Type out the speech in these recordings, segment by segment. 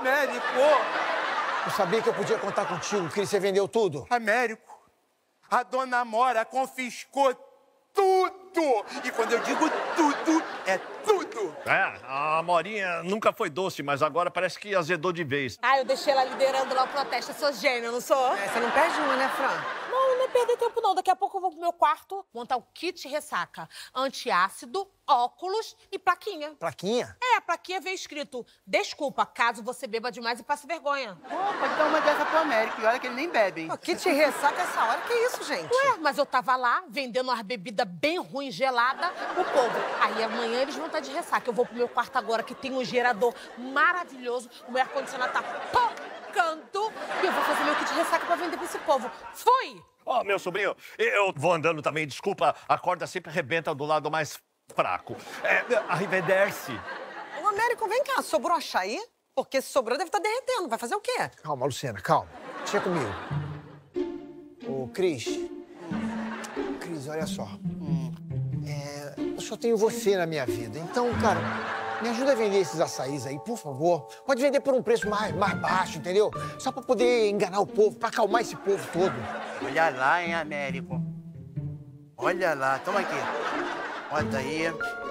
Américo! Eu sabia que eu podia contar contigo, que você vendeu tudo. Américo, a dona Amora confiscou tudo! E quando eu digo tudo, é tudo! É, a Amorinha nunca foi doce, mas agora parece que azedou de vez. Ah, eu deixei ela liderando lá o protesto. Eu sou gênia, não sou? Você não perde uma, né, Fran? Não é perder tempo, não. Daqui a pouco eu vou pro meu quarto montar o kit ressaca. Antiácido, óculos e plaquinha. Plaquinha? É, a plaquinha veio escrito: desculpa, caso você beba demais e passe vergonha. Pô, pode dar uma dessa pro Américo. E olha que ele nem bebe, hein? O kit ressaca essa hora, que isso, gente? Ué, mas eu tava lá, vendendo umas bebidas bem ruins, gelada, pro povo. Aí amanhã eles vão estar de ressaca. Eu vou pro meu quarto agora, que tem um gerador maravilhoso. O meu ar-condicionado tá tocando. E eu vou fazer meu kit ressaca pra vender pra esse povo. Fui! Ó, meu sobrinho, eu vou andando também, desculpa, a corda sempre arrebenta do lado mais fraco. Arrivederci. Ô, Américo, vem cá, sobrou açaí? Porque se sobrou, deve estar derretendo. Vai fazer o quê? Calma, Luciana, calma. Deixa comigo. Ô, Cris. Cris, olha só. Eu só tenho você na minha vida. Então, cara, me ajuda a vender esses açaís aí, por favor. Pode vender por um preço mais baixo, entendeu? Só pra poder enganar o povo, pra acalmar esse povo todo. Olha lá, hein, Américo. Olha lá, toma aqui. Bota aí.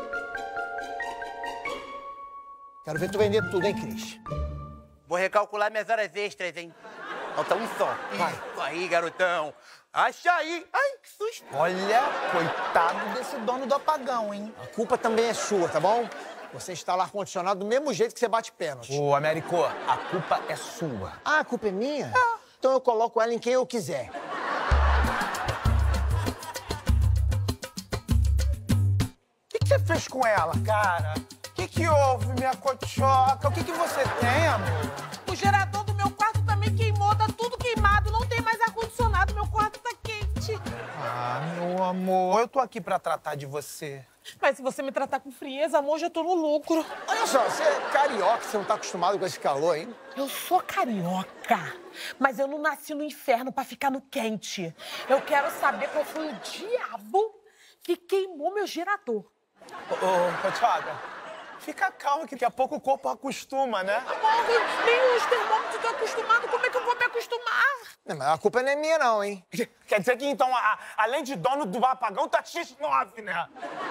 Quero ver tu vender tudo, hein, Cris? Vou recalcular minhas horas extras, hein? Falta um só. Vai. Isso aí, garotão. Acha aí. Ai, que susto. Olha, coitado desse dono do apagão, hein? A culpa também é sua, tá bom? Você instala ar-condicionado do mesmo jeito que você bate pênalti. Ô, Américo, a culpa é sua. Ah, a culpa é minha? Então eu coloco ela em quem eu quiser. O que você fez com ela, cara? O que houve, minha cochoca? O que você tem, amor? O gerador do meu quarto também queimou, tá tudo queimado. Não tem mais ar-condicionado, meu quarto tá quente. Ah, meu amor, eu tô aqui pra tratar de você. Mas se você me tratar com frieza, amor, já tô no lucro. Olha só, você é carioca, você não tá acostumado com esse calor, hein? Eu sou carioca, mas eu não nasci no inferno pra ficar no quente. Eu quero saber qual foi o diabo que queimou meu gerador. Ô, cochoca, fica calma que daqui a pouco o corpo acostuma, né? Amor, nem os termômetros estão acostumados. Como é que eu vou me acostumar? Não, mas a culpa não é minha, não, hein? Quer dizer que, então, além de dono do apagão, tá X9, né?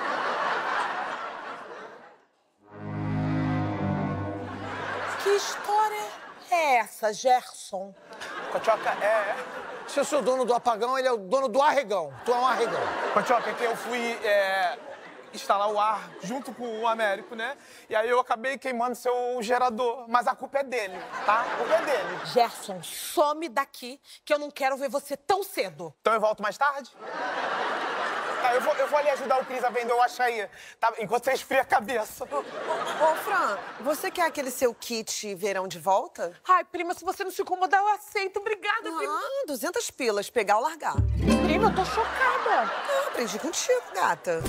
Que história é essa, Gerson? Cochoca, Se eu sou dono do apagão, ele é o dono do arregão. Tu é um arregão. Cochoca, é que eu fui instalar o ar junto com o Américo, né? E aí eu acabei queimando seu gerador. Mas a culpa é dele, tá? A culpa é dele. Gerson, some daqui, que eu não quero ver você tão cedo. Então eu volto mais tarde? Tá, eu vou ali ajudar o Cris a vender o açaí, tá? Enquanto você esfria a cabeça. Ô, Fran, você quer aquele seu kit verão de volta? Ai, prima, se você não se incomodar, eu aceito. Obrigada, prima. 200 pilas, pegar ou largar. Prima, eu tô chocada. Aprendi contigo, gata.